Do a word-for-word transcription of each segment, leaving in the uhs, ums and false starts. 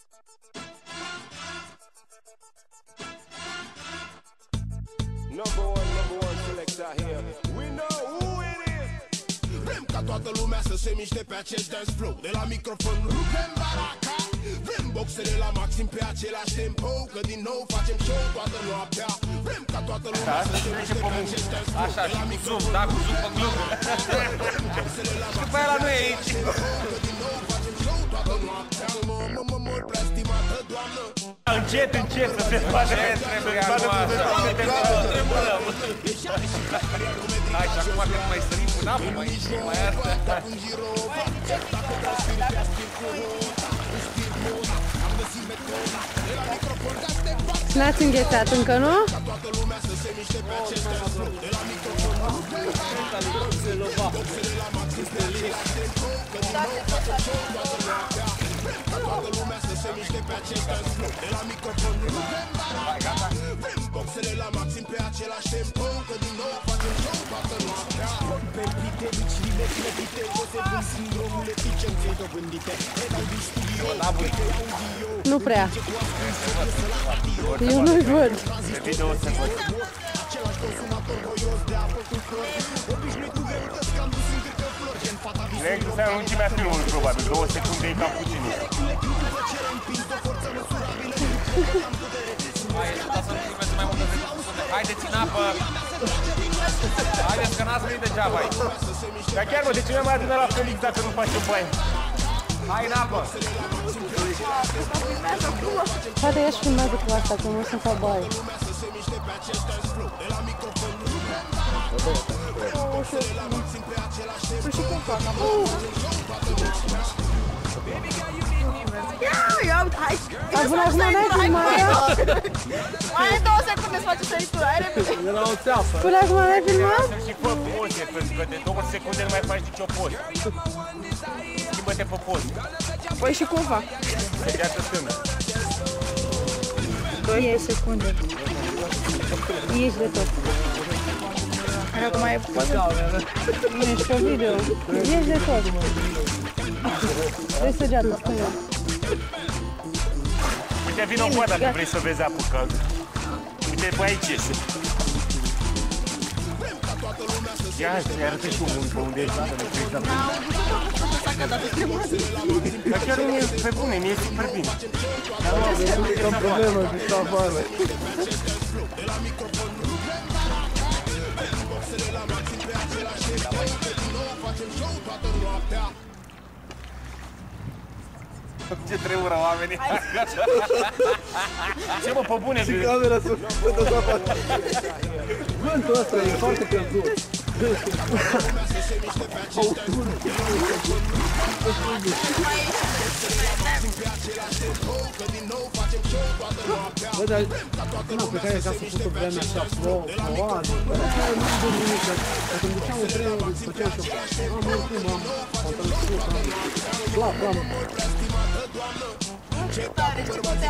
Number one, number one selector here. We know who it is. Vrem ca toată lumea să se miște pe acest dance flow. De la microfon rupem baraca. Vrem boxele la maxim pe același tempo. Că din nou facem show toată noaptea. Vrem ca toată lumea să se miște pe acest dance flow. Așa, și cu zoom, da, cu zoom pe glumă. Și după aia la noi aici. Că din nou facem show toată noaptea. Mă, mă, mă, mă, prea stimată doamnă. Încet, încet să se facă. Ce trebuie acum așa? Tremurăm. Hai, și acum când mai sărim până apă, mai ieși, mai asta. N-ați înghețat încă, nu? Boxele la maxim pe același tempo. Că din nou facem show toată noaptea. Competite, mici limite, limite. O se vând sindromul eficienței dobândite. Edal din studio, audio. Nu prea. Eu nu-i văd. Pe video o să văd. Același consumator voios de apă cu flori. Obișnuit cu greutăți cam dus în cârcă flori. Gen fata visă. Cred că se-a lungimea filmului, probabil. Două secunde e cam puțin. Hai, să nu filmeze mai multe secunde. Haideți în apă. Haideți că n-ați venit degeaba aici. Dar chiar, mă, de ce nu mai adunat la Felix dacă nu facem bani? Hai în apă. Poate ești filmează cu asta, că nu sunt ca baie. Și cum fac? Ia, uite, hai! Până acum n-ai filmat? Mai e două secunde să faci săritură, hai repede! Era o țeapă. Până acum n-ai filmat? Și fă poze, pentru că de două secunde nu mai faci nicio poză. Schimbă-te pe poze. Păi și cum fac? Se viață stână. două secunde. Ești de tot. Hai că mai e poză? Nu ești pe video. Ești de tot. Vrei săgeată, stânga. Uite, vină o dacă vrei să vezi apă caldă. Uite, pe aici iese. Ia, îi arătă și unul pe unde ești, să ne crezi apă. Dar chiar nu e pe bune, mi-e super bine. Dar nu avem nicio problemă cu sta afară. Ce tremură oamenii. Ce mă, pe bune? Și camera să dă de afară. Vântul ăsta e foarte călduț. Bă, dar nu, pe care ca să făcut o vreme așa plouoadă, nu știu nimic, dacă îmi duceam în trenul, îmi făceam și am mult timp, am pantaloni scurt, am bla, bla. Ce tare, ce putea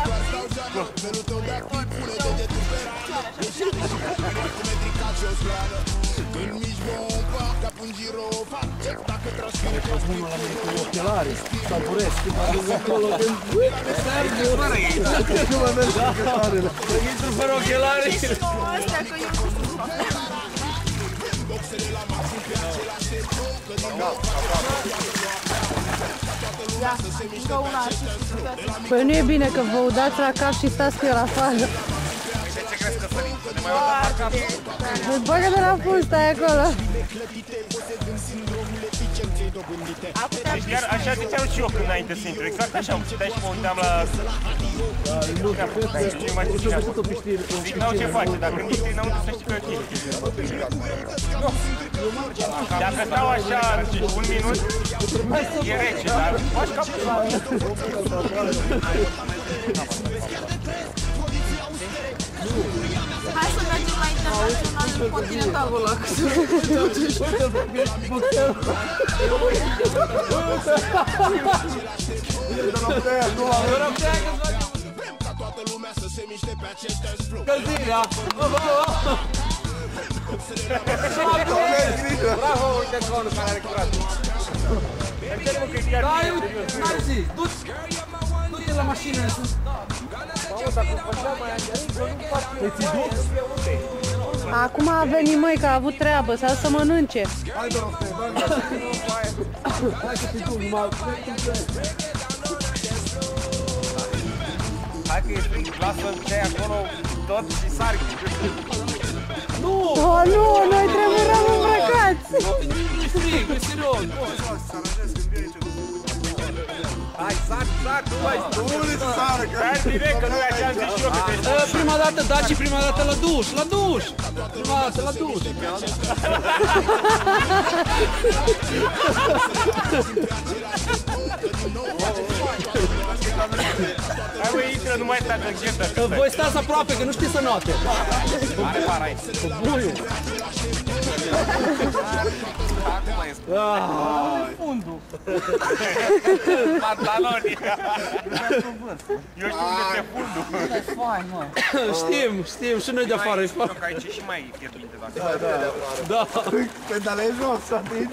Bunul la mine cu ochelari, saburesc, când am dus acolo, când... Sergiu! Nu mai merg cu ochelarele. Intru fără ochelari! Astea, că eu nu știu să fac. Ia, încă una artistică. Păi nu e bine că vă udați la cap și stați cu el afară. De ce crezi că sărim? Ne mai urcăm la cap? Îți bagă de la fund, stai acolo. Deci chiar așa ziceam și eu când înainte să intru, exact așa am citit și mă uitam la... Nu, ce a făcut-o pe știri. Zic, n-au ce face, dacă intri înăuntru să știi că e ok. Dacă stau așa un minut, e rece, dar faci capul. Hai să mergem la internațional și continental ăla. Călzirea! Bravo, uite conul care are curat. Mergem că chiar... Da, uite, n-ai zis, du-te la mașină. mașinile sunt... Mamă, dacă făceam mai angelic, eu nu fac Te ții duc? Acum a venit măi că a avut treabă, s-a dus să mănânce. Hai, Dorofe, hai, hai să te duc, numai... Hai că e frig, lasă ce ai acolo tot și sari. Nu! Oh, nu, noi trebuie rău îmbrăcați. Nu-i frig, e serios. Hai, sari, sari, nu mai stai. Sari direct, că nu e așa, am zis eu că te... Prima dată Daci, prima dată la duș, la duș! Prima dată la duș! Hai mă, intră, nu mai stai tăghetă. Voi stați aproape, că nu știți să note. Are par aici. Buiu! Acum e fundul. Pantaloni. Eu știu unde e fundul. Știm, știm, și noi de afară e foarte. Aici e și mai fierbinte dacă. Da, da. Da. Pedalezi jos, ating.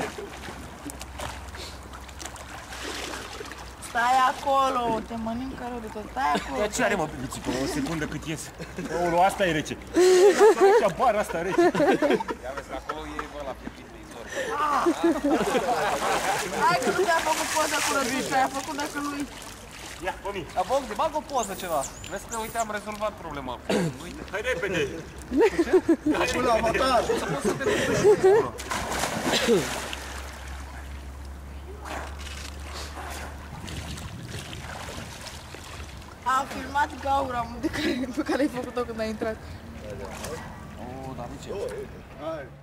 Stai acolo, te mănâncă rău de tot, stai acolo. Dar ce are mă, Pilițică, o secundă cât ies? Oulu, asta e rece. Aici, bara asta rece. Ia vezi, acolo e ăla fierbinte de izvor. Hai că nu te-a făcut poza cu rădușa, ai făcut dacă lui. Ia, Bogdi. A, Bogdi, bag o poză ceva. Vezi că, uite, am rezolvat problema. Uite, hai repede. Până la avatar. Să poți să te duci acolo. Am filmat gaura de care, pe care ai făcut-o când ai intrat. Oh, dar de ce? Hai.